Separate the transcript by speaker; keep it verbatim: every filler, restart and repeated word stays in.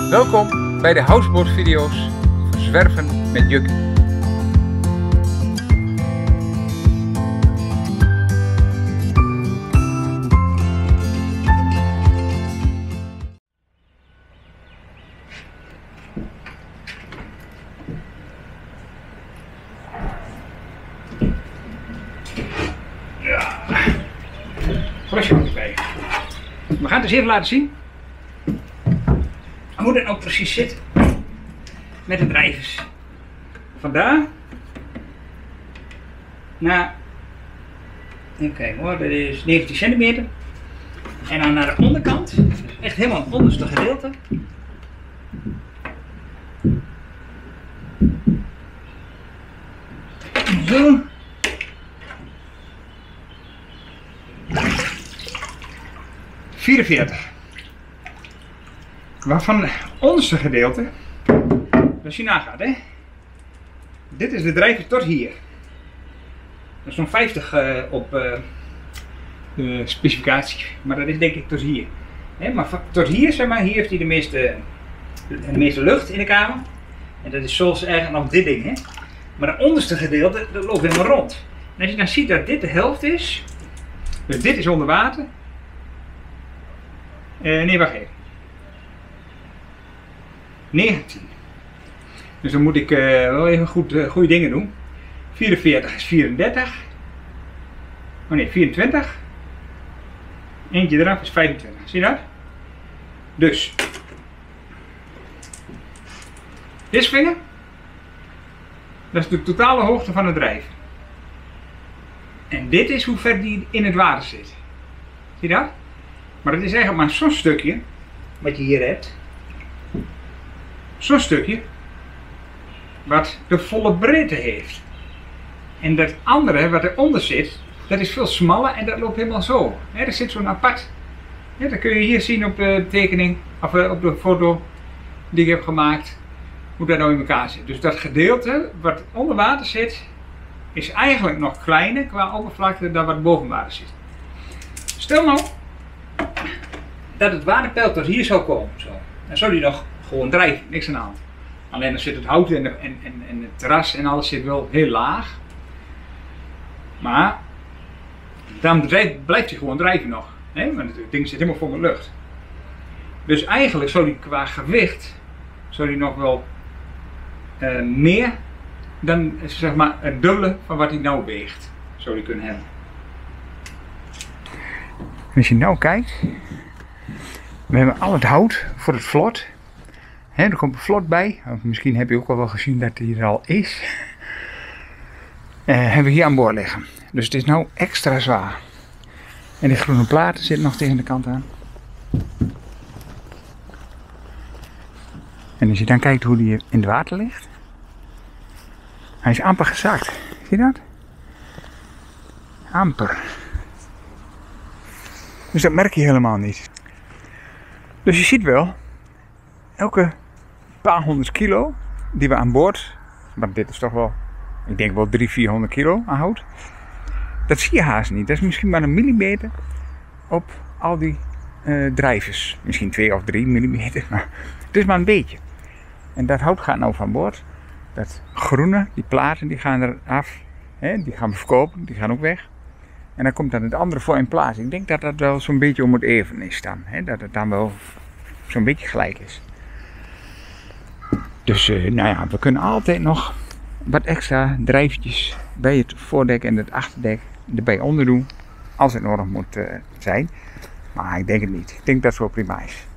Speaker 1: Welkom bij de houseboat-video's van Zwerven met Juk. Ja, flesje moet erbij. We gaan het eens even laten zien hoe dat nou precies zit met de drijvers. Vandaar naar, even kijken hoor, dat is negentien centimeter. En dan naar de onderkant, echt helemaal het onderste gedeelte. Zo. vierenveertig. Waarvan het onderste gedeelte, als je nagaat, hè, dit is de drijver tot hier. Dat is zo'n vijftig uh, op uh, de specificatie, maar dat is denk ik tot hier. Hè, maar tot hier, zeg maar, hier heeft hij de meeste, de meeste lucht in de kamer. En dat is zoals eigenlijk nog dit ding, hè. Maar het onderste gedeelte, dat loopt helemaal rond. En als je dan ziet dat dit de helft is, dus dit is onder water. Uh, nee, wacht even. negentien. Dus dan moet ik uh, wel even goed, uh, goede dingen doen. vierenveertig is vierendertig. Oh nee, vierentwintig. Eentje eraf is vijfentwintig. Zie je dat? Dus. Deze vinger. Dat is de totale hoogte van het drijf. En dit is hoe ver die in het water zit. Zie je dat? Maar het is eigenlijk maar zo'n stukje. Wat je hier hebt. Zo'n stukje wat de volle breedte heeft. En dat andere wat eronder zit, dat is veel smaller en dat loopt helemaal zo. He, er zit zo'n apart. He, dat kun je hier zien op de tekening, of op de foto die ik heb gemaakt, hoe dat nou in elkaar zit. Dus dat gedeelte wat onder water zit, is eigenlijk nog kleiner qua oppervlakte dan wat boven water zit. Stel nou dat het waterpeil tot hier zou komen, zo. Dan zou die nog gewoon drijven, niks aan de hand. Alleen dan zit het hout en, de, en, en, en het terras en alles zit wel heel laag. Maar dan blijft hij gewoon drijven nog. Hè? Want het ding zit helemaal vol met lucht. Dus eigenlijk zou hij qua gewicht zou die nog wel uh, meer dan zeg maar het dubbele van wat hij nou weegt. Zou die kunnen hebben. Als je nou kijkt. We hebben al het hout voor het vlot. He, er komt een vlot bij. Of misschien heb je ook al wel gezien dat hij er al is. Uh, hebben we hier aan boord liggen. Dus het is nou extra zwaar. En die groene platen zitten nog tegen de kant aan. En als je dan kijkt hoe die in het water ligt. Hij is amper gezakt. Zie je dat? Amper. Dus dat merk je helemaal niet. Dus je ziet wel, elke paar honderd kilo die we aan boord, maar dit is toch wel, ik denk wel driehonderd, vierhonderd kilo aan hout, dat zie je haast niet. Dat is misschien maar een millimeter op al die uh, drijvers. Misschien twee of drie millimeter, maar het is maar een beetje. En dat hout gaat nou van boord. Dat groene, die platen, die gaan eraf, hè, die gaan we verkopen, die gaan ook weg. En dan komt dan het andere voor in plaats. Ik denk dat dat wel zo'n beetje om het even is dan. Hè? Dat het dan wel zo'n beetje gelijk is. Dus uh, nou ja, we kunnen altijd nog wat extra drijfjes bij het voordek en het achterdek erbij onder doen. Als het nodig moet uh, zijn. Maar ik denk het niet. Ik denk dat het wel prima is.